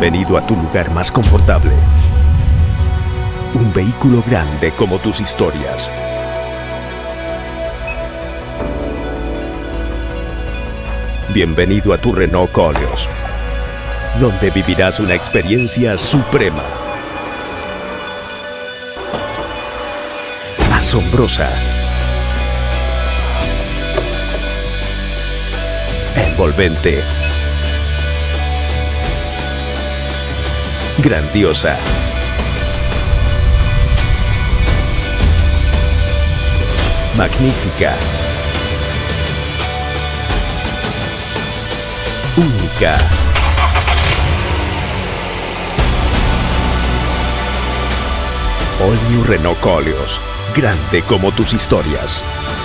Bienvenido a tu lugar más confortable. Un vehículo grande como tus historias. Bienvenido a tu Renault Koleos, donde vivirás una experiencia suprema, asombrosa, envolvente, grandiosa, magnífica, única. All New Renault Koleos, grande como tus historias.